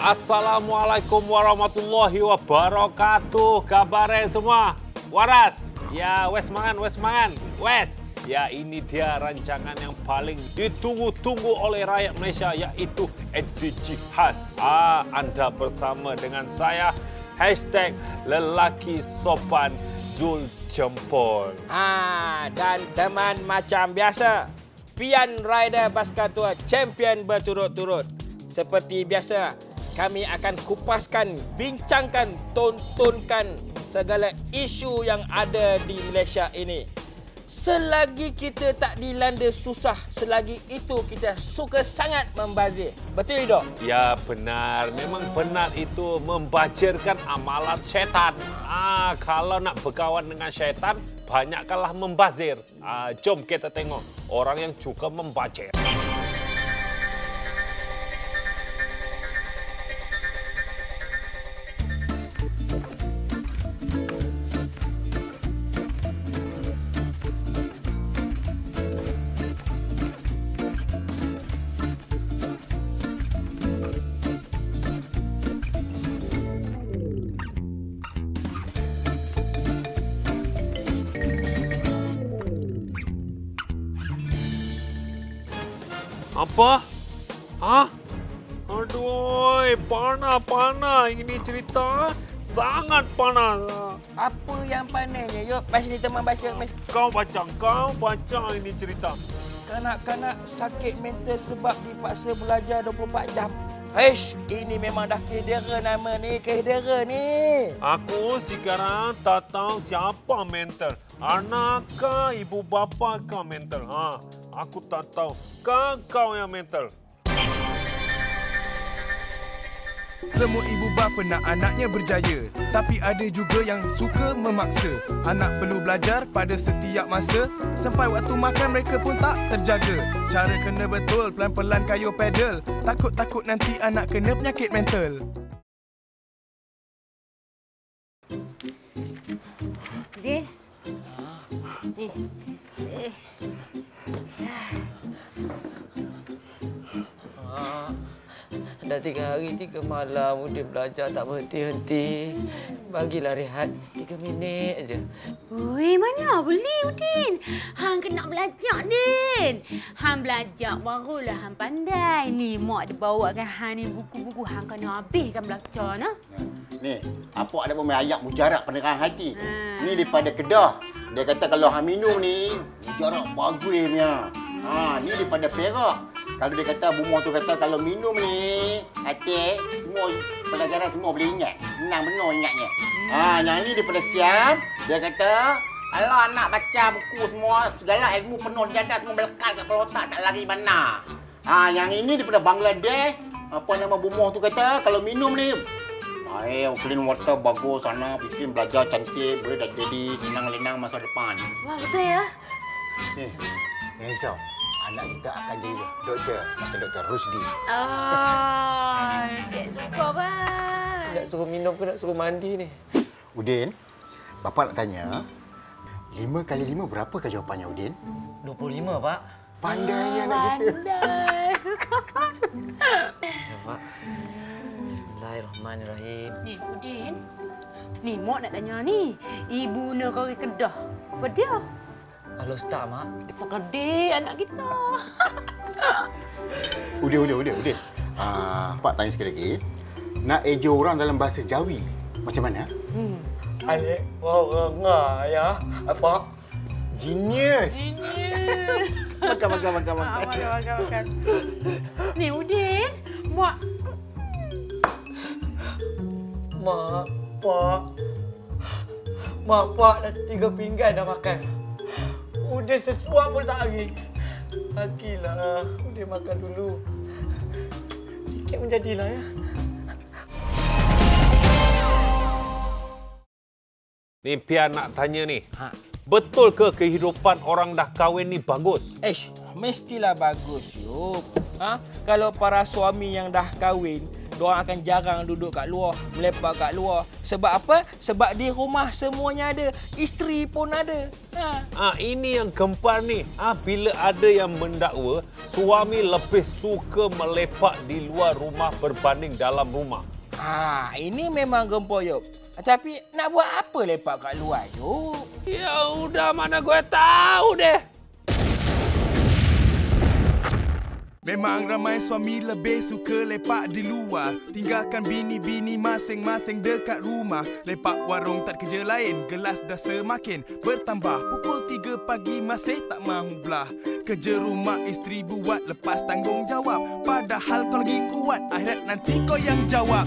Assalamualaikum warahmatullahi wabarakatuh. Kabarnya semua? Waras? Ya, wes mangan. Wes. Ya, ini dia rancangan yang paling ditunggu-tunggu oleh rakyat Malaysia, yaitu edisi khas. Anda bersama dengan saya, #lelaki sopan Zul Jempol. Dan teman macam biasa, Pian Rider Basikal Tua champion berturut-turut. Seperti biasa, kami akan kupaskan, bincangkan, tontonkan segala isu yang ada di Malaysia ini. Selagi kita tak dilanda susah, selagi itu kita suka sangat membazir. Betul, Dok? Ya, benar. Memang benar itu membazirkan amalan syaitan. Kalau nak berkawan dengan syaitan, banyakkanlah membazir. Jom kita tengok orang yang juga membazir. Apa? Aduh, panas. Ini cerita sangat panas. Apa yang panasnya? Yuk, pas ni teman baca. Kau baca ini cerita. Kanak-kanak sakit mental sebab dipaksa belajar 24 jam. Ini memang dah kehedera nama ni, kehedera ni. Aku sekarang tak tahu siapa mental. Anak kah, ibu bapa kah mental? Aku tak tahu. Kau yang mental. Semua ibu bapa nak anaknya berjaya, tapi ada juga yang suka memaksa. Anak perlu belajar pada setiap masa, sampai waktu makan mereka pun tak terjaga. Cara kena betul, pelan-pelan kayuh pedal. Takut-takut nanti anak kena penyakit mental. Din. Dah 3 hari 3 malam Udin belajar tak berhenti-henti. Bagilah rehat 3 minit aja. Ui, mana boleh Udin? Hang kena belajar, Din. Hang belajar barulah hang pandai. Ni mak dia bawakan hang ni buku-buku hang kena habiskan belajar nah. Ni, apa ada pemain ayat mujarab penerang hati. Ni daripada Kedah. Dia kata kalau hang minum ni mujarab bagusnya. Ni daripada Perak. Kalau dia kata bumah tu kata kalau minum ni hati semua pelajaran semua boleh ingat. Senang benar ingatnya. Yang ni daripada Siam. Dia kata kalau anak baca buku semua segala ilmu penuh di dada semua melekat kat kepala otak tak lari mana. Yang ini daripada Bangladesh. Apa nama bumah tu kata kalau minum ni clean water bagus sana, bikin belajar cantik, boleh dah jadi senang-lenang masa depan. Wah, betul ya? Ni, risau. Anak kita akan jadi doktor, atau Dr. Rusdi. Dek suka, Bang. Nak suruh minum ke nak suruh mandi ni? Udin, bapa nak tanya, 5 kali 5 berapakah jawapannya, Udin? 25, Pak. Pandainya anak kita. Pandai. Ya, Pak. Bismillahirrahmanirrahim. Ni, Udin. Ni, mak nak tanya ni. Ibu nak kau ke Kedah. Apa dia? Halo, Ustaz, Mak. Sekedi anak kita. Udin. Pak tanya sekali lagi. Nak eja orang dalam bahasa Jawi, macam mana? Alik orang ya. Apa? Genius. Makan. Makan. Ni, Udin. Mak. Mak, Pak dah 3 pinggan dah makan. Udin sesuap pun tak lagi. Bagilah, Udin makan dulu. Sikit pun jadilah ya. Ni Pian nak tanya ni. Betul ke kehidupan orang dah kahwin ni bagus? Mestilah bagus, Yup. Kalau para suami yang dah kahwin diorang akan jarang duduk kat luar, melepak kat luar. Sebab apa? Sebab di rumah semuanya ada. Isteri pun ada. Ini yang gempar ni. Bila ada yang mendakwa suami lebih suka melepak di luar rumah berbanding dalam rumah. Ini memang gempar, Yop. Tapi nak buat apa lepak kat luar, Yop? Ya udah, mana gue tahu deh. Memang ramai suami lebih suka lepak di luar. Tinggalkan bini-bini masing-masing dekat rumah. Lepak warung tak kerja lain, gelas dah semakin bertambah. Pukul 3 pagi masih tak mahu belah. Kerja rumah isteri buat lepas tanggungjawab. Padahal kau lagi kuat, akhirat nanti kau yang jawab.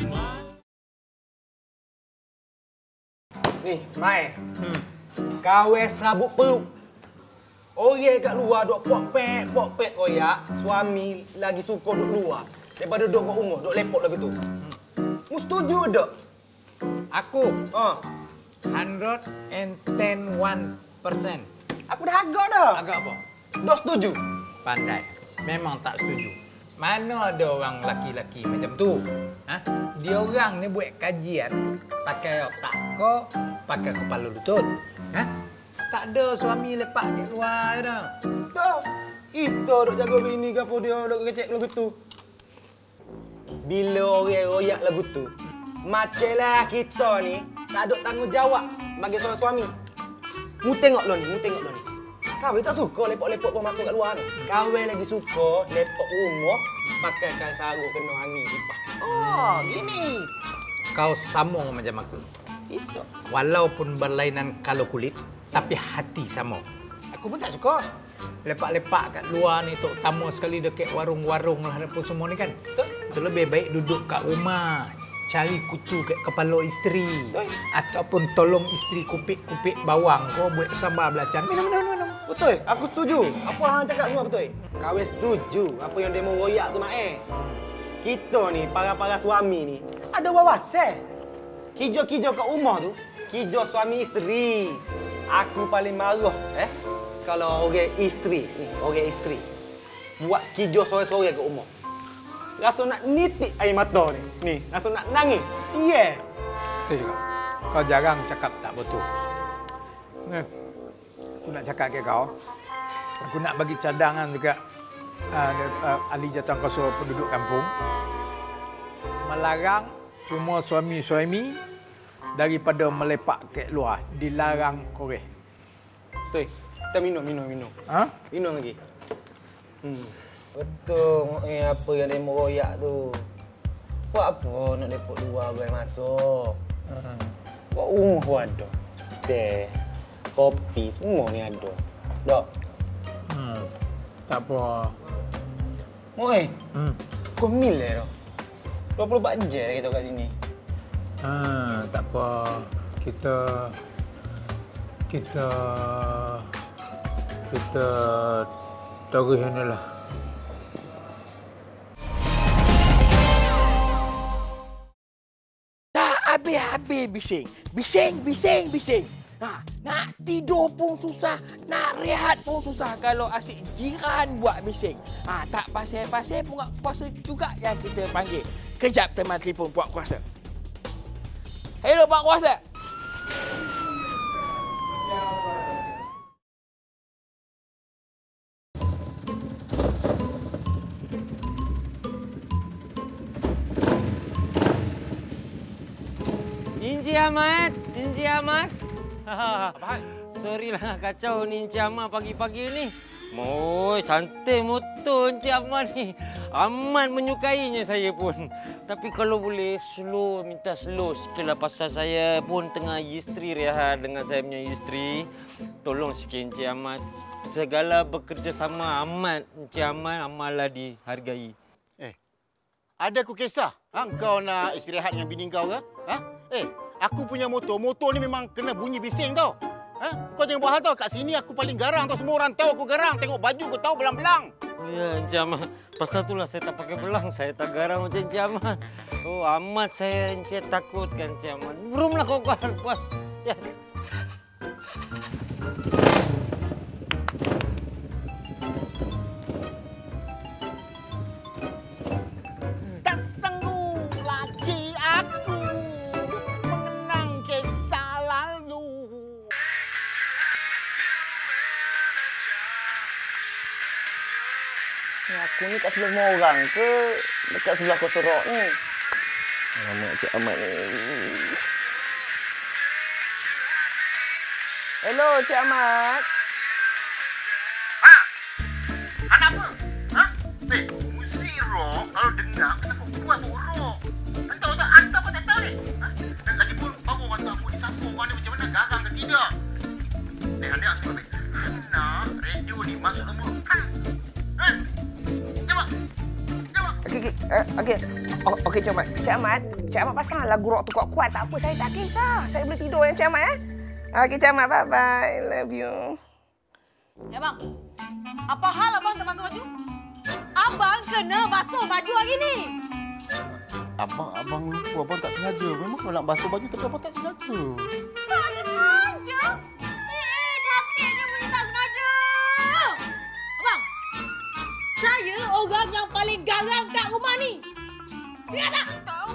Ni, Mai. Kawe sabuk perut. Orang kat luar duk pok-pek koyak. Suami lagi suka duduk luar daripada duduk kat rumah, duduk lepok lagu tu. Mu setuju tak? Aku 110%. Aku dah agak dah. Agak apa? Duk setuju? Pandai. Memang tak setuju. Mana ada orang laki-laki macam tu? Dia orang ni buat kajian pakai otak ko, pakai kepala lutut. Tak ada suami lepak di luar dah. Tak. Kita duk jaga bini ke apa dia duk kecek lagu tu. Bila orang royak lagu tu, macamlah kita ni tak ada tanggungjawab bagi seorang suami. Mu tengok lo ni. Kau tak suka lepok-lepok pun masuk kat luar ni. Kau lagi suka lepok rumah pakai kain sarung kena angin kipas. Gini. Kau sama macam aku. Itu. Walaupun berlainan kalau kulit, tapi hati sama. Aku pun tak suka lepak-lepak kat luar ni, terutama sekali dekat warung-warung lah apa semua ni kan. Itu lebih baik duduk kat rumah, cari kutu kat kepala isteri. Ataupun tolong isteri kupik-kupik bawang kau buat sambal belacan. Minum. Betul, aku setuju. Apa hang cakap semua betul. Kau setuju apa yang demo royak tu, Mak? Kita ni, para suami ni, ada wawasan. Kijo-kijo kat rumah tu, kijo suami isteri. Aku paling marah, kalau orang isteri buat kijo sore-sore kat rumah. Rasa nak nitik air mata ni. Rasa nak nangis. Cie. Itu juga. Kau jarang cakap tak betul. Aku nak cakap ke kau. Aku nak bagi cadangan dekat ahli jawatankuasa penduduk kampung. Melarang semua suami-suami daripada melepak ke luar. Dilarang koreh. Betul. Kita minum. Minum lagi. Betul, apa yang demo royak tu. Buat apa nak lepok luar boleh masuk? Buat rumah pun ada. Teh, kopi, semua ni ada. Tak? Tak apa. Moi, kau milih dah. 24 jam kita kat sini. Tak apa. Kita taruh ni lah. Tak habis-habis bising. Nak tidur pun susah, nak rehat pun susah kalau asyik jiran buat bising. Tak pasal-pasal puak kuasa juga yang kita panggil. Kejap teman telefon puak kuasa. Hello puak kuasa. Encik Ahmad. Sorry lah kacau ni Encik Ahmad pagi-pagi ni. Cantik motor Encik Ahmad ni. Amat menyukainya saya pun. Tapi kalau boleh minta slow sikit lah pasal saya pun tengah isteri rehat dengan saya punya isteri. Tolong sikit Encik Ahmad. Segala bekerjasama Encik Ahmad amalah dihargai. Ada aku kisah. Kau nak istirahat dengan bini kau ke? Aku punya motor ni memang kena bunyi bising tau. Kau jangan buat hal tau. Kat sini aku paling garang tau. Semua orang tahu aku garang. Tengok baju kau tahu belang-belang. Oh ya, Encik Ahmad. Pasal itulah saya tak pakai belang. Saya tak garang macam Encik Ahmad. Amat saya Encik takutkan Encik Ahmad. Berumlah kau puas. Yes. Tak sanggup Aku ni kat sebelah orang ke dekat sebelah Kosorok ni? Alamak, Cik Ahmad ni. Hello, Cik Ahmad. Anak apa? Ha? Muzik rock kalau dengar kena kau buat buruk. Tahu tak? Anda pun tak tahu ni. Ha? Dan lagipun baru orang tahu aku disambung kau ni macam mana? Garang ke tidak? Anak semua baik. Anak radio ni masuk nombor. Ha? Jawab. Okey, Cik Ahmad. Cik Ahmad pasang lagu rock tu kuat-kuat. Tak apa, saya tak kisah. Saya boleh tidur ya, Cik Ahmad. Okey, Cik Ahmad. Bye-bye. Love you. Ya, bang. Apa hal abang tak basuh baju? Abang kena basuh baju hari ni. Abang lupa. Abang tak sengaja. Memang kalau nak basuh baju tapi abang tak sengaja. Tak sengaja? Cantiknya bunyi tak sengaja. Abang, saya orang yang paling garang kat rumah ni. Ingat tak? Tahu.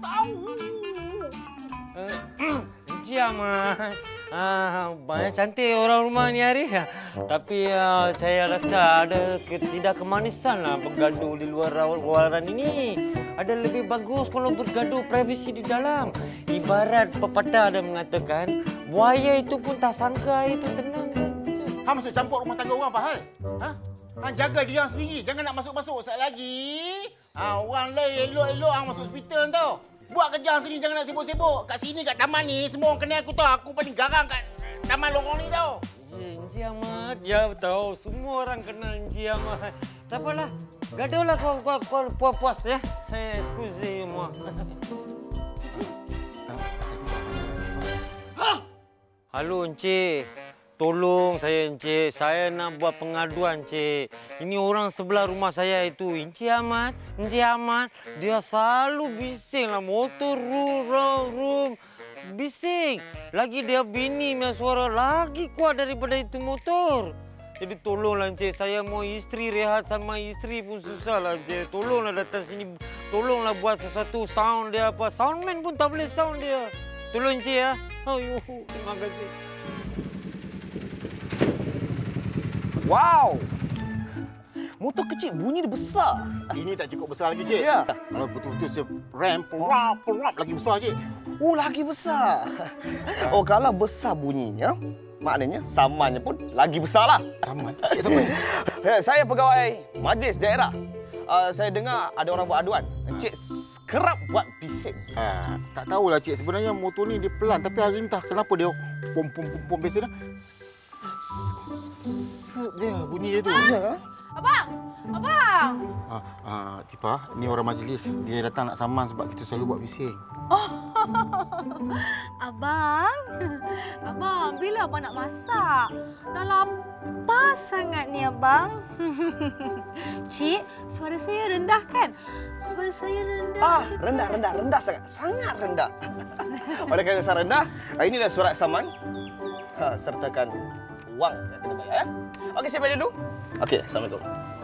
Encik Ahmad. Banyak cantik orang rumah ni hari. Tapi saya rasa ada ketidakkemanisan lah bergaduh di luar ruangan ini. Ada lebih bagus kalau bergaduh privasi di dalam. Ibarat pepatah ada mengatakan, buaya itu pun tak sangka itu tenang. Hang masuk campur rumah tangga orang apa hal? Ha? Hang jaga diri hang sendiri. Jangan nak masuk-masuk sekali lagi. Orang lain elok-elok hang masuk hospital tau. Buat kerja hang sendiri, jangan nak sibuk-sibuk. Kat sini, kat taman ni, semua orang kenal aku tahu. Aku paling garang kat taman lorong ni tau. Encik Ahmad, ya tahu. Semua orang kenal Encik Ahmad. Tak apalah. Gaduhlah kau puas ya. Saya excuse semua. Halo Encik. Tolong saya Encik. Saya nak buat pengaduan Encik. Ini orang sebelah rumah saya itu. Encik Ahmad. Dia selalu bising lah. Motor rum. Bising. Lagi dia bini punya suara lagi kuat daripada itu motor. Jadi tolonglah Encik. Saya mau isteri rehat sama isteri pun susah lah Encik. Tolonglah datang sini. Tolonglah buat sesuatu sound dia apa. Soundman pun tak boleh sound dia. Tolong Encik ya. Ayuh, terima kasih. Wow! Motor kecil bunyi dia besar. Ini tak cukup besar lagi, Cik. Ya. Kalau betul-betul saya rem, perap, lagi besar, Cik. Oh, lagi besar. Oh, kalau besar bunyinya, maknanya samannya pun lagi besarlah. Saman? Cik Saman? Saya pegawai majlis daerah. Saya dengar ada orang buat aduan. Encik kerap buat bising. Tak tahulah, Cik. Sebenarnya motor ni dia pelan. Tapi hari ni entah kenapa dia pom biasa dah. Dia bunyi dia tu. Ya. Abang! Tipa, ni orang majlis. Dia datang nak saman sebab kita selalu buat bising. Oh, Abang, bila abang nak masak? Dah lapar sangat ni abang. Cik, suara saya rendah kan? Suara saya rendah. Rendah sangat rendah. Oleh kerana saya rendah, ini adalah surat saman. Sertakan wang yang kena bayar. Okey, saya bayar dulu. Okey, Assalamualaikum.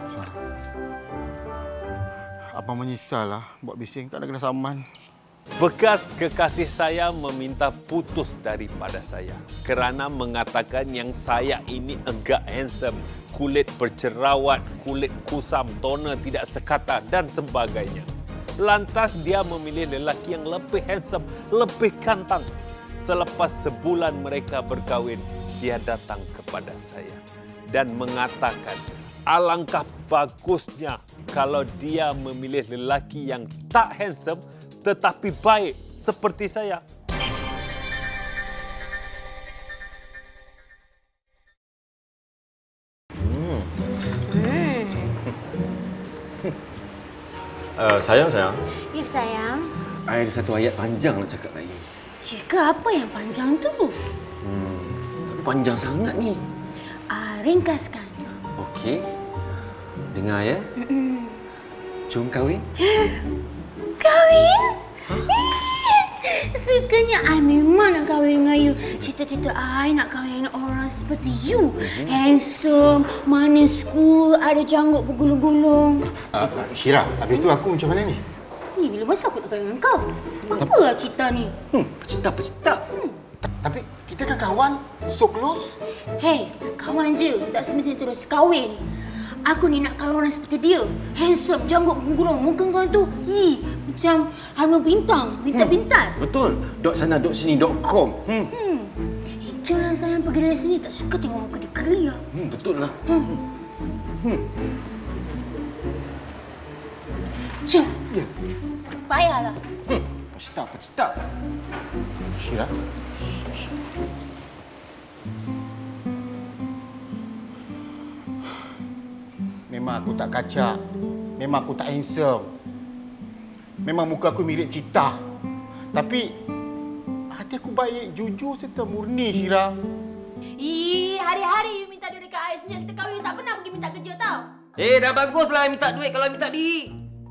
Abang menyesal lah buat bising. Tak ada kena saman. Bekas kekasih saya meminta putus daripada saya kerana mengatakan yang saya ini enggak handsome, kulit bercerawat, kulit kusam, toner tidak sekata dan sebagainya. Lantas dia memilih lelaki yang lebih handsome, lebih ganteng. Selepas sebulan mereka berkahwin, dia datang kepada saya dan mengatakan alangkah bagusnya kalau dia memilih lelaki yang tak handsome tetapi baik seperti saya. Sayang. Ya, sayang. Ada satu ayat panjang nak cakap lagi. Jika apa yang panjang tu? Tapi panjang sangat ni. Ringkaskan. Okey. Dengar ya. Jom kahwin. Kahwin? Sukanya I memang nak kahwin dengan you. Cita-cita I nak kahwin dengan orang seperti you. Handsome, manis, cool, ada janggut bergulung-gulung. Syira, habis tu aku macam mana ni? Ni bila masa aku nak kahwin dengan kau? Apalah cerita ni? Pecinta. Tapi kita kan kawan, so close. Hey, kawan je. Tak semestinya terus kahwin. Aku ni nak kawan orang seperti dia. Handsome, janggut gulung. Muka kau tu, macam Harun Bintang, bintang-bintang. Betul. Dok sana, dok sini, .com. Hijau lah sayang pergi dari sini. Tak suka tengok muka dia kali lah. Betul lah. Jom. Payahlah. Pecita. Syirah. Memang aku tak kacak. Memang aku tak handsome. Memang muka aku mirip Cita. Tapi hati aku baik, jujur serta murni, Syirah. Hari-hari you minta duit dekat I. Sejak kita kahwin, you tak pernah pergi minta kerja tau. Dah baguslah minta duit kalau minta diri.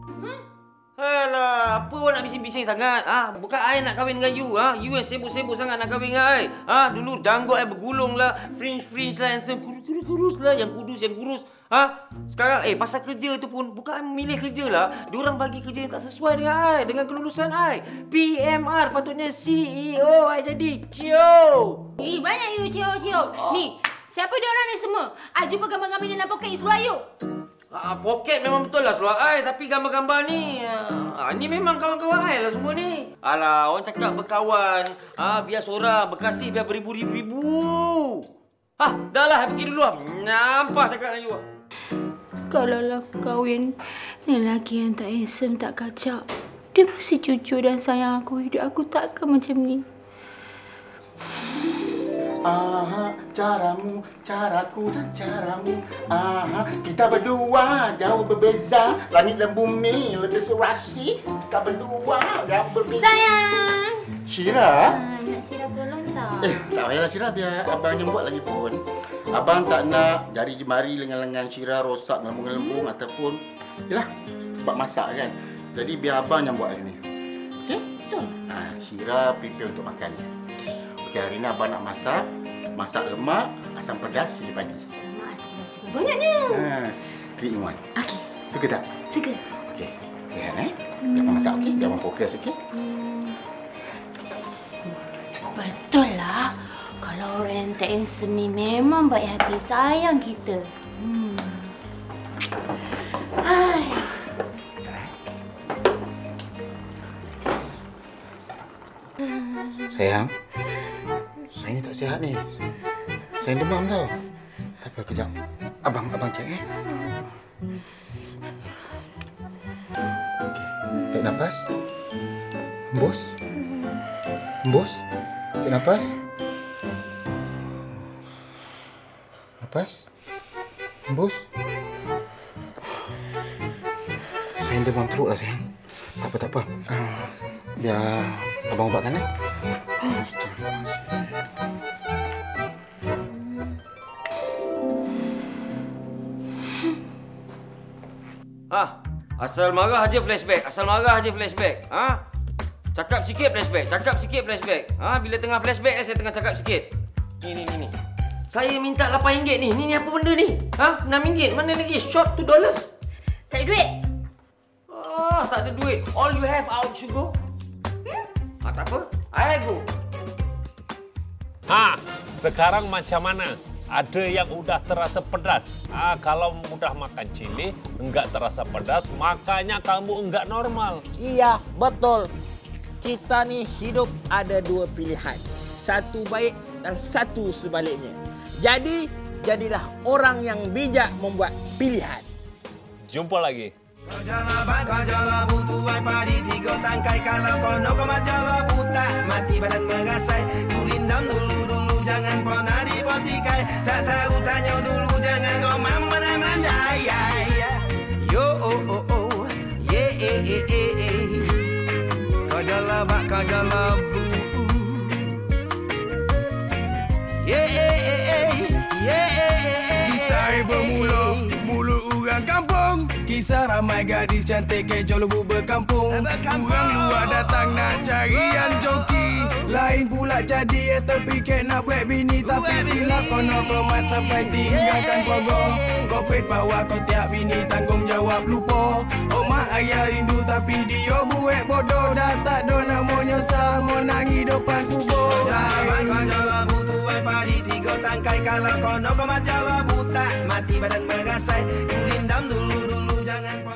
Alah, apa awak nak bising-bising sangat? Bukan I nak kahwin dengan you. You yang sibuk-sibuk sangat nak kahwin dengan I. Dulu janggut I bergulung lah, fringe lah, handsome, kurus lah, yang kurus. Sekarang pasal kerja tu pun bukan I memilih kerja lah. Diorang bagi kerja yang tak sesuai dengan I, dengan kelulusan I. PMR patutnya CEO I jadi. Cio. Banyak you cio. Ni, siapa dia orang ni semua? I jumpa gambar-gambar ni dalam poket you seluar you. Poket memang betul lah seluar I, tapi gambar-gambar ni ni memang kawan-kawan I lah semua ni. Alah, orang cakap berkawan, biar seorang berkasih biar beribu-ribu. Dah lah, I pergi dulu lah. Nampak cakap dengan you. Kalau lah kahwin lelaki yang tak handsome, tak kacak, dia mesti jujur dan sayang aku. Hidup aku takkan macam ni. Caramu, caraku dan caramu. Kita berdua jauh berbeza. Langit dan bumi lebih serasi. Kita berdua jauh berbeza. Sayang. Syirah? Nak Syirah tolong tak? Tak payahlah Syirah, biar abang yang buat lagi pun. Abang tak nak jari jemari lengan-lengan Syirah rosak ngelembung-ngelembung ataupun yalah sebab masak kan. Jadi biar abang yang buat hari ni. Okey? Betul. Syirah prepare untuk makan. Okey, hari ni abang nak masak lemak, asam pedas, cili padi. Lemak, asam pedas, cili padi. Banyaknya. 3 in 1. Okey. Suka tak? Suka. Okey. Lihat biar abang masak, okey? Biar abang fokus, okey? Betul lah. Kalau orang yang tak handsome ni memang baik hati, sayang kita. Sayang, saya ni tak sihat ni. Saya demam tau. Tapi kejap. Abang cek Okey. Tarik nafas. Hembus. Tarik nafas. Hembus. Saya demam teruk lah sayang. Tak apa. Biar abang ubatkan Asal marah aja flashback. Cakap sikit flashback. Bila tengah flashback saya tengah cakap sikit. Ni. Saya minta RM8 ni. Ni apa benda ni? RM6. Mana lagi? Short $2. Tak ada duit? Tak ada duit. All you have out you go. Tak apa. I go. Sekarang macam mana? Ada yang udah terasa pedas. Kalau mudah makan cili, enggak terasa pedas, makanya kamu enggak normal. Iya, betul. Kita ni hidup ada 2 pilihan. Satu baik dan satu sebaliknya. Jadi, jadilah orang yang bijak membuat pilihan. Jumpa lagi. Kajala butuai padi 3 tangkai. Kalau kono komat jala buta, mati badan mengasai. Kulindam dulu jangan pernah dipotikai. Tak tahu tanya dulu jangan kau mandai. Yo Kajala bu. Kisah bermula mulut orang kampung. Kisah ramai gadis cantik ke jolobu berkampung. Orang luar datang nak carian joki. Lain pula jadi terfikir nak buat bini. Tapi silap kono komat sampai tinggalkan pogong. Kopet bawa kau tiap bini tanggungjawab lupa. Mak ayah rindu tapi dia buat bodoh. Dah tak ada nak mau nyosah, mau nangis depan kubur. Kajala butuai padi 3 tangkai. Kalau kono komat jala buta, mati badan mengasai. Jangan